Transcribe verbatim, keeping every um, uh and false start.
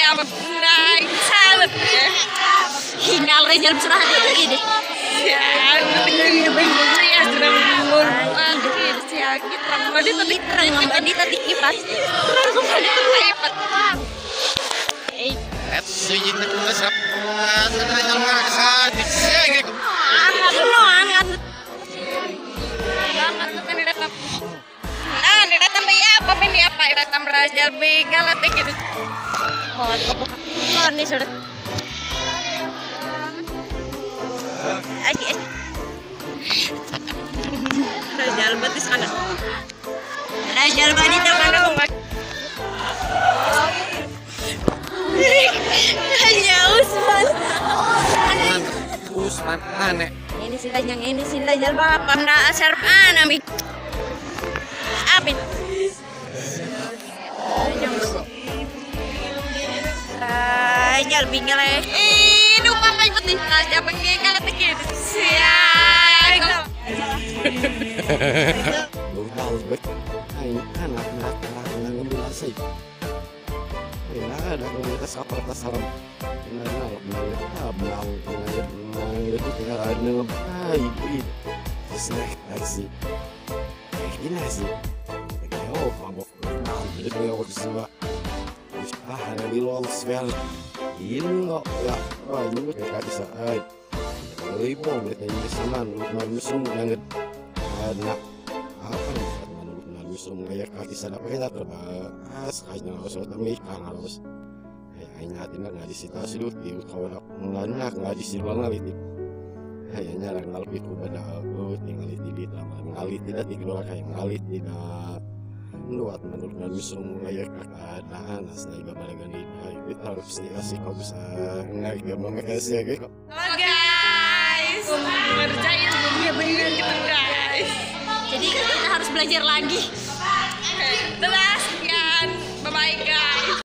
apa naik salep ya. Hingal Rizal berserah lagi deh. Ya, ini bener ya sudah ngomong. Sakit ramadi tadi Ramadi tadi kipas. ramadi terlipat. Eh, Et sujud na sa sa mga sige. angat lo angat. Banget tuh kan datang. Nah, dia datang ya apa ini apa? Datang Rajal begal atau gitu. Oh, kebuka nih sudah. Aji, aji. Rajal batis anak. Rajal badi mana mau hanya Usman. Usman aneh. Ini sih yang ini sih Rajal bapak na asar ana mi. Apin. Rajal bingal eh. Ih, lupa kayak putih. Raja begal atau gitu. Siap. Lugal bet. Ay anak anak anak ngambil asik. Nah, ada komunitas apa atas salam. Nah, nah, nah, belau, nah, nah, itu tinggal ada dalam. Ay, ini. Snack nasi. Ini nasi. Oh, mabok. Nah, jadi punya waktu semua. Ah, ada di luar spell. Ini nggak, ya, wah ini gue kayak bisa. Ay, lebih lihat ini sama, lu manusia banget. Ada apa nih? Misum kayak kaki sana pakai tak terbahas kayaknya harus otomatis kan harus kayak ngatin nggak disita sih di kawan aku nggak nggak disitu ngalit kayaknya orang ngalit itu pada aku tinggal di di lama ngalit tidak dikeluar kayak ngalit tidak luat menurut misum kayak keadaan asal iba balagan di itu harus dikasih kau bisa nggak gak mau kasih gitu. Halo guys, ngerjain sebelumnya bener gitu guys. Jadi kita harus belajar lagi. Belas.